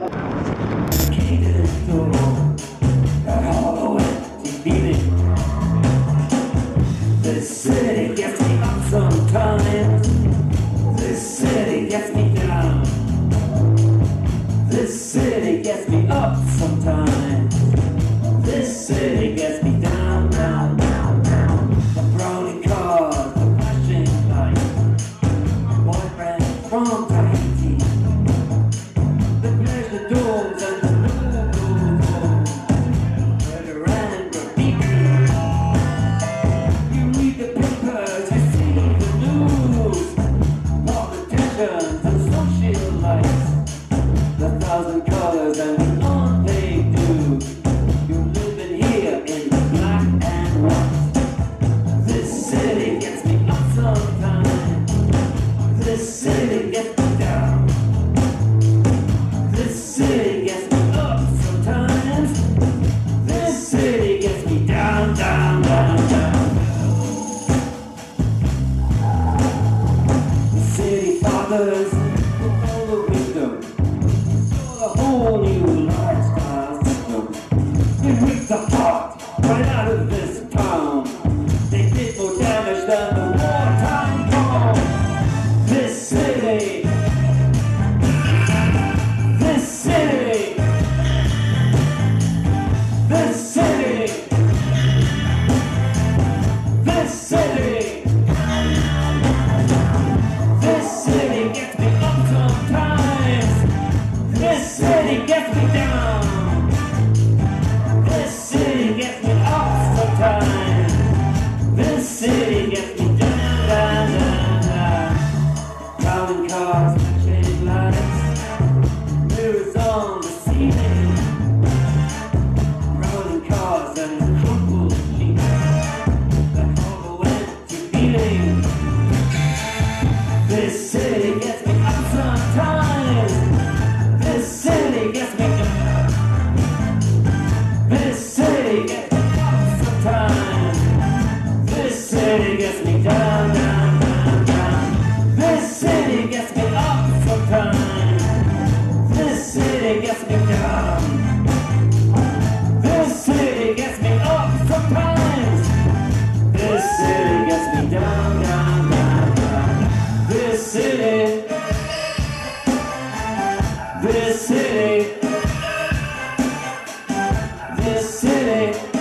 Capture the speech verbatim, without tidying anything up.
Key to this door, that hollow empty feeling. This city gets me up sometimes. This city gets me down. This city gets me up sometimes. This city gets me down, down, down, down. The brownie cars, the flashing lights, boyfriend from Tahiti, the pleasure domes and the blue murder and graffiti. You read the papers, you see the news, politicians and socialites, the thousand colors and the on they do. You're living here in the black and white. This city gets me up sometimes. This city gets me down. This city gets me up sometimes. This city gets me down, down, down, down. The city fathers with all the wisdom, saw a whole new lifestyle system. It ripped the heart right out of this town. They did more damage than the wartime bomb. This city, this city, this city, this city, this city gets me up sometimes. This city gets me down. This city gets me up sometimes. This city gets me down, down, down, down. Driving cars, flashing lights, mirrors on the ceiling, rolling cars and crumpled sheets, that hollow empty feeling. This city gets me up sometimes. This city gets me down. This city gets me up sometimes. This city gets me down, down, down, down. This city gets me up sometimes. This city gets me down. This city gets me up sometimes. This city gets me down, down, down, down. This city, this city, this city.